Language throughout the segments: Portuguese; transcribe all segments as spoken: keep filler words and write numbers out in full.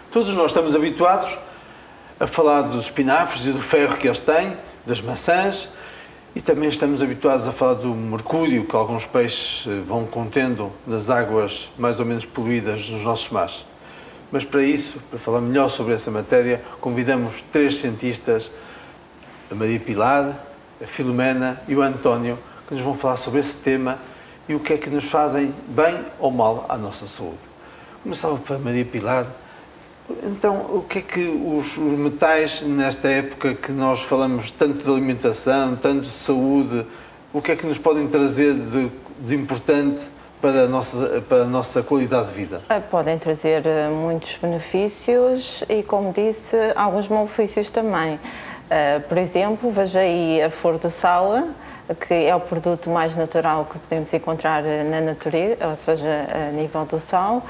Todos nós estamos habituados a falar dos espinafres e do ferro que eles têm, das maçãs, e também estamos habituados a falar do mercúrio que alguns peixes vão contendo nas águas mais ou menos poluídas nos nossos mares. Mas para isso, para falar melhor sobre essa matéria, convidamos três cientistas, a Maria Pilar, a Filomena e o António, que nos vão falar sobre esse tema e o que é que nos fazem bem ou mal à nossa saúde. Começava para a Maria Pilar. Então, o que é que os, os metais, nesta época que nós falamos tanto de alimentação, tanto de saúde, o que é que nos podem trazer de, de importante para a, nossa, para a nossa qualidade de vida? Podem trazer muitos benefícios e, como disse, alguns malefícios também. Por exemplo, veja aí a flor do sal, que é o produto mais natural que podemos encontrar na natureza, ou seja, a nível do sal.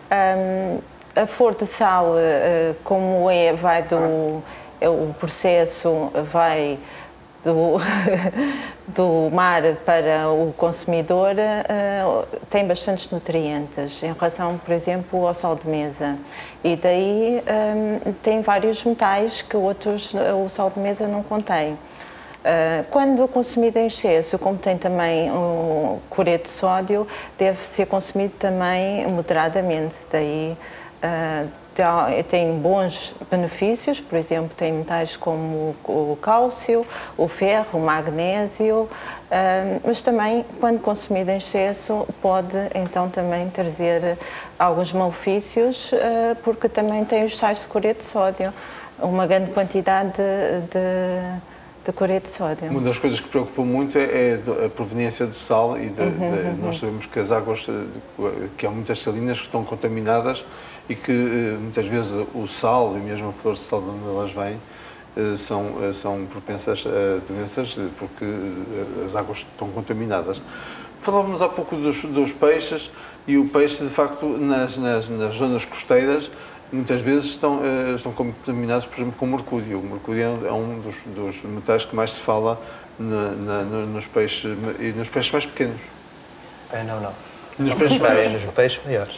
A flor de sal, como é, vai do, é, o processo vai do, do mar para o consumidor, tem bastantes nutrientes em relação, por exemplo, ao sal de mesa. E daí tem vários metais que outros, o sal de mesa não contém. Quando consumido em excesso, como tem também o cloreto de sódio, deve ser consumido também moderadamente. Daí tem bons benefícios, por exemplo, tem metais como o cálcio, o ferro, o magnésio, mas também, quando consumido em excesso, pode então também trazer alguns malefícios, porque também tem os sais de cloreto de sódio, uma grande quantidade de, de de cloreto de sódio. Uma das coisas que preocupa muito é a proveniência do sal e de, uhum, de, uhum. nós sabemos que as águas, que há muitas salinas que estão contaminadas e que muitas vezes o sal e mesmo a flor de sal de onde elas vêm são, são propensas a doenças porque as águas estão contaminadas. Falávamos há pouco dos, dos peixes e o peixe, de facto, nas, nas, nas zonas costeiras muitas vezes estão, uh, estão contaminados, por exemplo, com mercúrio. O mercúrio é um dos, dos metais que mais se fala na, na, nos peixes e nos peixes mais pequenos. É, não, não. Nos peixes maiores? É, nos peixes maiores.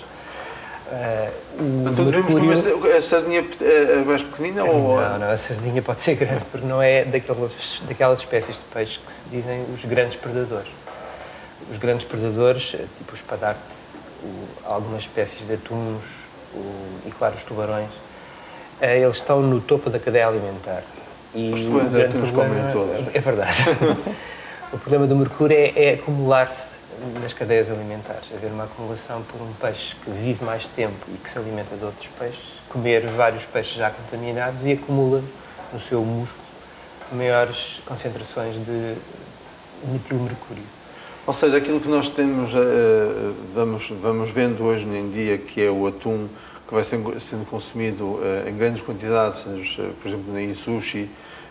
Uh, então devemos mercúrio... comer a sardinha mais pequenina? Não, ou... não, a sardinha pode ser grande, porque não é daquelas, daquelas espécies de peixes que se dizem os grandes predadores. Os grandes predadores, tipo o espadarte, algumas espécies de atuns, O, e claro, os tubarões, eh, eles estão no topo da cadeia alimentar. E os tubarões é que nos comem todos. É verdade. O problema do mercúrio é, é acumular-se nas cadeias alimentares, haver uma acumulação por um peixe que vive mais tempo e que se alimenta de outros peixes, comer vários peixes já contaminados e acumula no seu músculo maiores concentrações de metilmercúrio. Ou seja, aquilo que nós temos, vamos, vamos vendo hoje em dia, que é o atum, que vai sendo consumido em grandes quantidades, por exemplo, em sushi,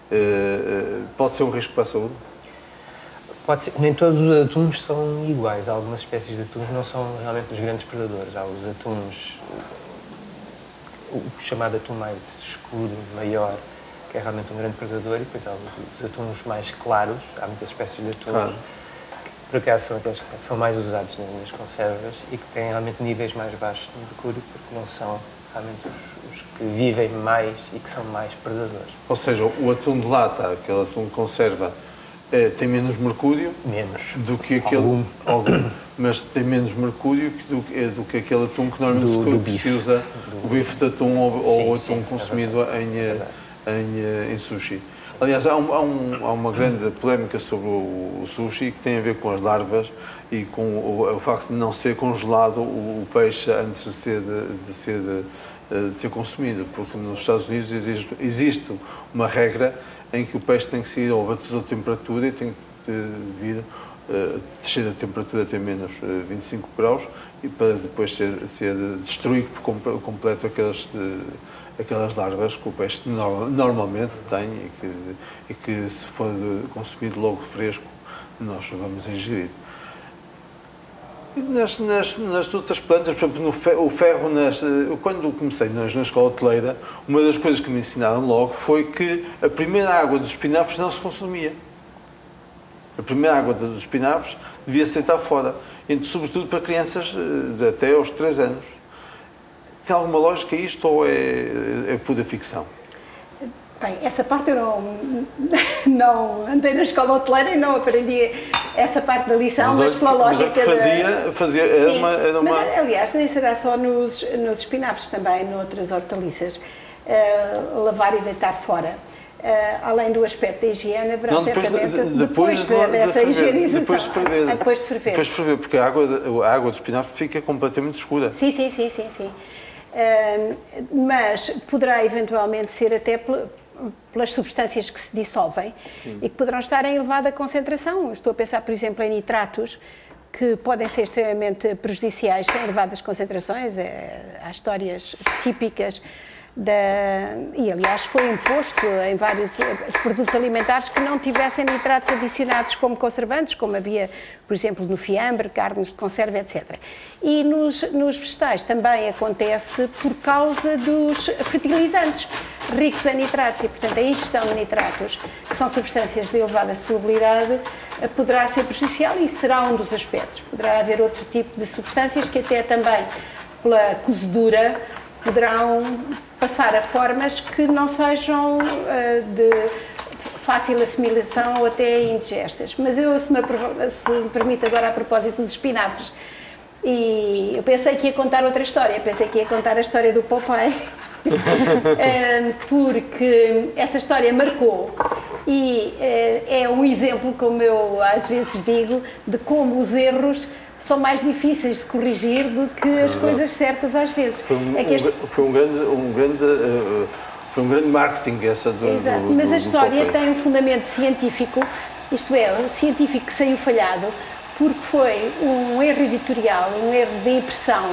pode ser um risco para a saúde? Pode ser. Nem todos os atuns são iguais. Algumas espécies de atuns não são realmente os grandes predadores. Há os atuns, o chamado atum mais escuro, maior, que é realmente um grande predador, e depois há os atuns mais claros. Há muitas espécies de atuns. Claro. Por acaso são aqueles que são mais usados nas conservas e que têm realmente níveis mais baixos de mercúrio, porque não são realmente os, os que vivem mais e que são mais predadores. Ou seja, o atum de lata, aquele atum de conserva, é, tem menos mercúrio menos. do que aquele... Algum. Algum, mas tem menos mercúrio do, do que aquele atum que normalmente do, do se, se usa, do, o bife de atum ou, ou o atum sim, consumido é em, em, em sushi. Aliás, há, um, há, um, há uma grande polémica sobre o, o sushi que tem a ver com as larvas e com o, o facto de não ser congelado o, o peixe antes de ser, de, de, ser, de, de ser consumido, porque nos Estados Unidos existe, existe uma regra em que o peixe tem que ser ao batedor de temperatura e tem que vir, uh, descer a temperatura até menos uh, vinte e cinco graus e para depois ser, ser destruído por completo aquelas... Uh, aquelas larvas que o peixe normalmente tem e que, e que se for consumido logo fresco, nós vamos ingerir. E nas, nas, nas outras plantas, por exemplo, no ferro, o ferro, nas, quando comecei nas, na escola hoteleira, uma das coisas que me ensinaram logo foi que a primeira água dos espinafres não se consumia. A primeira água dos espinafres devia ser deitada fora, sobretudo para crianças de até aos três anos. Tem alguma lógica isto ou é, é pura ficção? Bem, essa parte eu não, não andei na escola hoteleira e não aprendi essa parte da lição, mas, mas pela lógica... Mas é que fazia, fazia era Sim, uma, era uma... mas aliás, nem será só nos, nos espinafres, também noutras hortaliças, uh, lavar e deitar fora. Uh, além do aspecto da higiene, haverá não, depois certamente de, depois, depois de, dessa de higienização. Depois de ferver. Ah, depois de ferver. Depois de ferver, porque a água, a água do espinafre fica completamente escura. Sim, sim, sim, sim. sim. Uh, mas poderá eventualmente ser até pelas substâncias que se dissolvem. Sim. E que poderão estar em elevada concentração. Estou a pensar, por exemplo, em nitratos, que podem ser extremamente prejudiciais, têm elevadas concentrações, é, há histórias típicas. Da, e aliás foi imposto em vários produtos alimentares que não tivessem nitratos adicionados como conservantes, como havia, por exemplo, no fiambre, carnes de conserva, etcétera. E nos, nos vegetais também acontece por causa dos fertilizantes ricos em nitratos e, portanto, a ingestão de nitratos, que são substâncias de elevada solubilidade, poderá ser prejudicial e será um dos aspectos. Poderá haver outro tipo de substâncias que até também, pela cozedura, poderão passar a formas que não sejam uh, de fácil assimilação ou até indigestas. Mas eu, se me, se me permite agora, a propósito dos espinafres, e eu pensei que ia contar outra história, pensei que ia contar a história do Popeye, uh, porque essa história marcou e uh, é um exemplo, como eu às vezes digo, de como os erros são mais difíceis de corrigir do que as coisas certas às vezes. Foi um, é que este... foi um grande, um grande, uh, foi um grande marketing essa do, Exato. do, do Mas a história do tem um fundamento científico, isto é, um científico que saiu falhado, porque foi um erro editorial, um erro de impressão,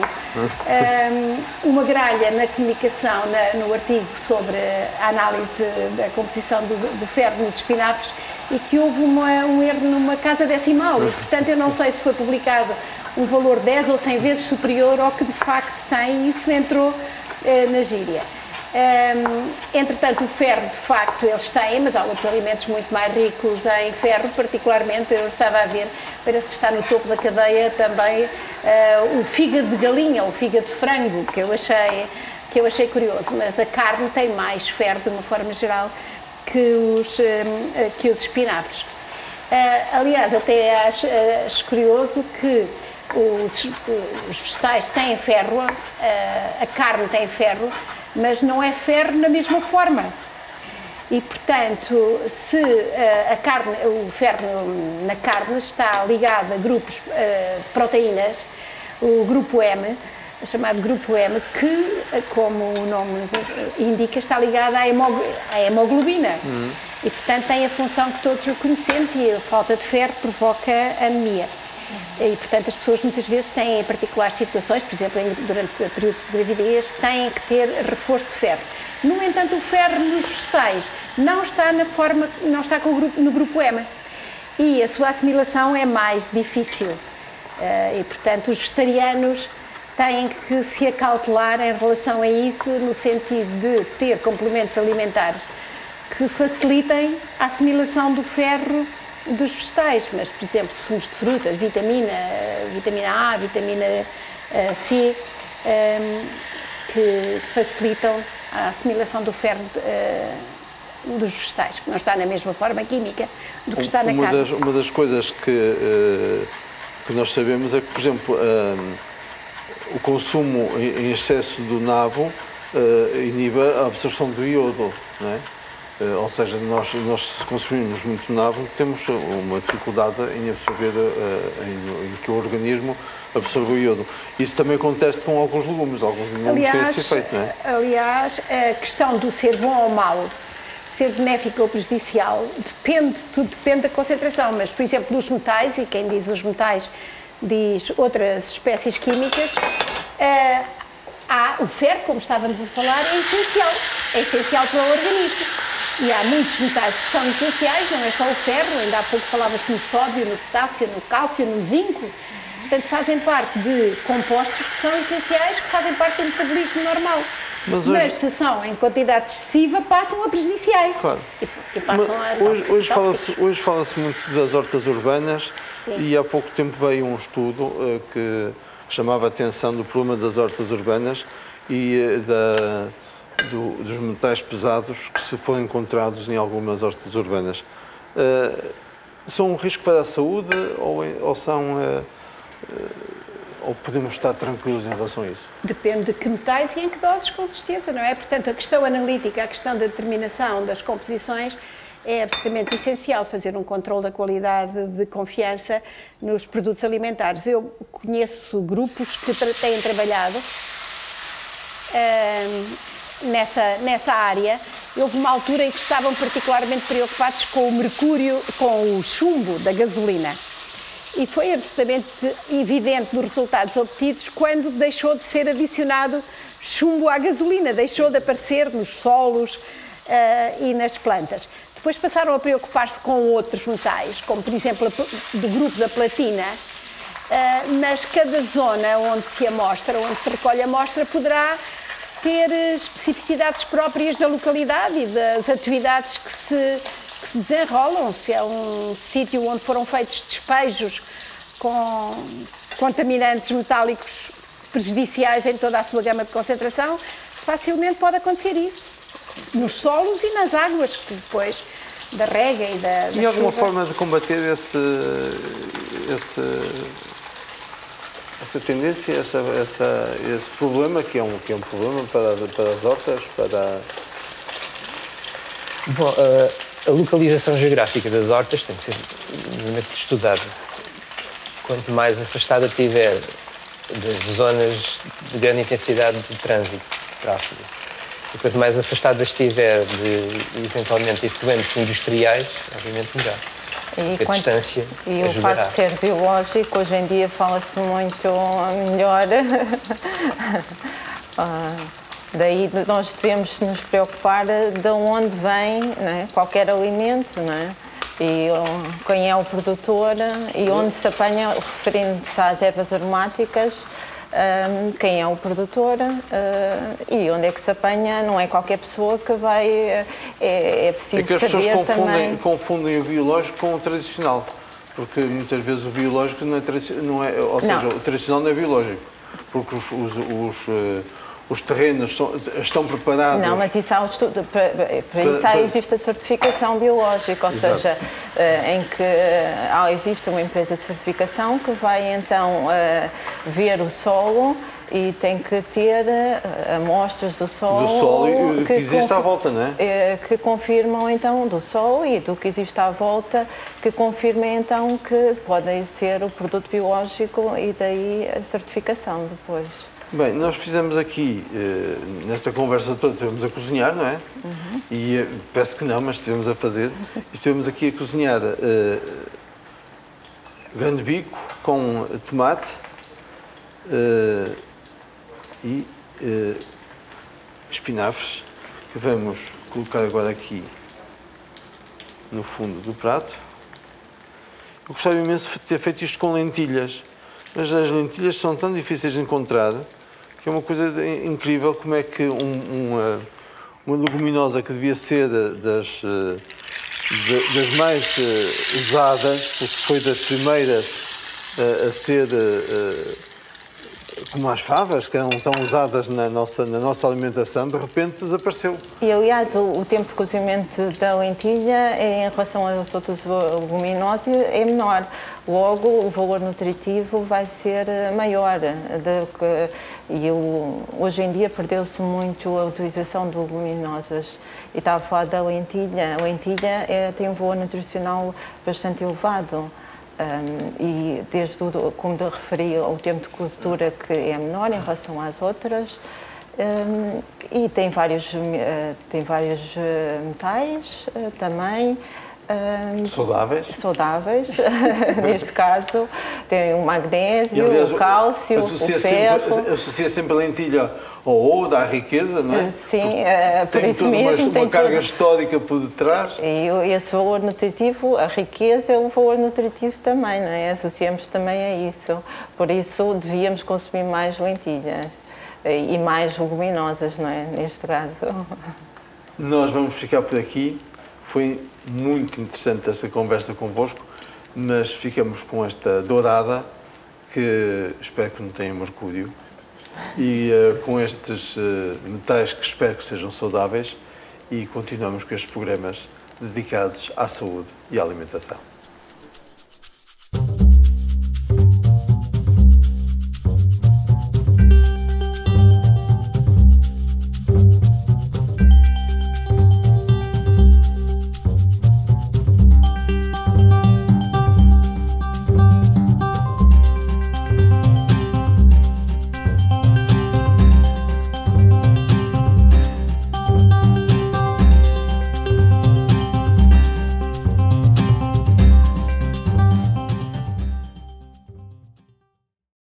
um, uma gralha na comunicação, na, no artigo sobre a análise da composição do, de ferro nos espinafres, e que houve uma, um erro numa casa decimal e, portanto, eu não sei se foi publicado um valor dez ou cem vezes superior ao que de facto tem, e isso entrou eh, na gíria. Um, entretanto, o ferro, de facto, eles têm, mas há outros alimentos muito mais ricos em ferro, particularmente, eu estava a ver, parece que está no topo da cadeia também uh, o fígado de galinha, ou o fígado de frango, que eu achei, que eu achei curioso, mas a carne tem mais ferro, de uma forma geral, que os, que os espinafres. Aliás, até acho, acho curioso que os, os vegetais têm ferro, a carne tem ferro, mas não é ferro na mesma forma. E, portanto, se a carne, o ferro na carne está ligado a grupos de proteínas, o grupo M, chamado grupo M, que, como o nome indica, está ligado à, hemog à hemoglobina. Uhum. E, portanto, tem a função que todos conhecemos, e a falta de ferro provoca anemia. Uhum. E, portanto, as pessoas muitas vezes têm, em particulares situações, por exemplo, durante períodos de gravidez, têm que ter reforço de ferro. No entanto, o ferro nos vegetais não está, na forma, não está com o grupo, no grupo M. E a sua assimilação é mais difícil. E, portanto, os vegetarianos têm que se acautelar em relação a isso, no sentido de ter complementos alimentares que facilitem a assimilação do ferro dos vegetais, mas, por exemplo, sumos de fruta, vitamina, vitamina A, vitamina C, que facilitam a assimilação do ferro dos vegetais, que não está na mesma forma química do que está na uma carne. Das, uma das coisas que, que nós sabemos é que, por exemplo, o consumo em excesso do nabo uh, inibe a absorção do iodo, não é? Uh, ou seja, nós, nós se consumirmos muito nabo, temos uma dificuldade em absorver, uh, em, em que o organismo absorva o iodo. Isso também acontece com alguns legumes, alguns legumes aliás, têm esse efeito, não é? Aliás, a questão do ser bom ou mau, ser benéfico ou prejudicial, depende, tudo depende da concentração, mas, por exemplo, dos metais, e quem diz os metais diz outras espécies químicas, uh, há o ferro, como estávamos a falar, é essencial, é essencial para o organismo. E há muitos metais que são essenciais, não é só o ferro, ainda há pouco falava-se no sódio, no potássio, no cálcio, no zinco, portanto fazem parte de compostos que são essenciais, que fazem parte do metabolismo normal. Mas, hoje... Mas se são em quantidade excessiva, passam a prejudiciais. Claro. E, e passam Mas, a hoje, hoje fala-se hoje fala-se muito das hortas urbanas. Sim. E há pouco tempo veio um estudo uh, que chamava a atenção do problema das hortas urbanas e da, do, dos metais pesados que se foram encontrados em algumas hortas urbanas. Uh, são um risco para a saúde ou, ou são... Uh, uh, ou podemos estar tranquilos em relação a isso? Depende de que metais e em que doses, com certeza, não é? Portanto, a questão analítica, a questão da determinação das composições é absolutamente essencial, fazer um controle da qualidade de confiança nos produtos alimentares. Eu conheço grupos que tra têm trabalhado uh, nessa, nessa área. Houve uma altura em que estavam particularmente preocupados com o mercúrio, com o chumbo da gasolina. E foi absolutamente evidente nos resultados obtidos quando deixou de ser adicionado chumbo à gasolina, deixou de aparecer nos solos uh, e nas plantas. Depois passaram a preocupar-se com outros metais, como por exemplo do grupo da platina, uh, mas cada zona onde se amostra, onde se recolhe a amostra, poderá ter especificidades próprias da localidade e das atividades que se... que se desenrolam, se é um sítio onde foram feitos despejos com contaminantes metálicos prejudiciais em toda a sua gama de concentração, facilmente pode acontecer isso, nos solos e nas águas, que depois da rega e da, da E alguma chuva. forma de combater esse, esse, essa tendência, essa, essa, esse problema, que é um, que é um problema para, para as hortas, para... Bom, uh... a localização geográfica das hortas tem que ser devidamente estudada. Quanto mais afastada estiver das zonas de grande intensidade de trânsito, de tráfego, e quanto mais afastada estiver de, eventualmente, efluentes industriais, obviamente melhor. E, a quanto, distância e ajudará. o facto de ser biológico, hoje em dia fala-se muito melhor. ah. Daí nós devemos nos preocupar de onde vem, não é? Qualquer alimento, não é? E quem é o produtor e onde se apanha, referindo-se às ervas aromáticas, um, quem é o produtor uh, e onde é que se apanha, não é qualquer pessoa que vai, é, é preciso é que as pessoas saber confundem, também. confundem o biológico com o tradicional, porque muitas vezes o biológico não é, não é ou seja, não. o tradicional não é biológico, porque os, os, os uh, os terrenos são, estão preparados... Não, mas isso há um estudo, para, para isso há, existe a certificação biológica, ou Exato. seja, em que há, existe uma empresa de certificação que vai então ver o solo e tem que ter amostras do solo... Do solo e do que, que existe à volta, não é? Que confirmam então do solo e do que existe à volta, que confirmem então que pode ser o produto biológico e daí a certificação depois. Bem, nós fizemos aqui, uh, nesta conversa toda, estivemos a cozinhar, não é? Uhum. E uh, peço que não, mas estivemos a fazer. E estivemos aqui a cozinhar uh, grande bico com tomate uh, e uh, espinafres, que vamos colocar agora aqui no fundo do prato. Eu gostava imenso de ter feito isto com lentilhas, mas as lentilhas são tão difíceis de encontrar que é uma coisa incrível como é que um, uma, uma leguminosa que devia ser das, das mais usadas, porque foi das primeiras a ser como as favas, que eram tão usadas na nossa, na nossa alimentação, de repente desapareceu. E, aliás, o, o tempo de cozimento da lentilha, em relação aos outros leguminosas, é menor. Logo, o valor nutritivo vai ser maior. De que, e o, hoje em dia perdeu-se muito a utilização de leguminosas. E estava a falar da lentilha. A lentilha é, tem um valor nutricional bastante elevado. Um, e desde o, como te referi, o tempo de cozedura que é menor em relação às outras, um, e tem vários, uh, tem vários uh, metais uh, também. Um, saudáveis? Saudáveis, neste caso, tem o magnésio, e, aliás, o cálcio, associa o ferro. Sempre, associa sempre a lentilha ao ouro, à riqueza, não é? Sim, uh, por tem isso mesmo. Uma, tem uma carga tudo. histórica por detrás. E esse valor nutritivo, a riqueza é um valor nutritivo também, não é? Associamos também a isso. Por isso devíamos consumir mais lentilhas e mais leguminosas, não é? Neste caso. Nós vamos ficar por aqui. Foi muito interessante esta conversa convosco, mas ficamos com esta dourada, que espero que não tenha mercúrio. E uh, com estes uh, metais que espero que sejam saudáveis, e continuamos com estes programas dedicados à saúde e à alimentação.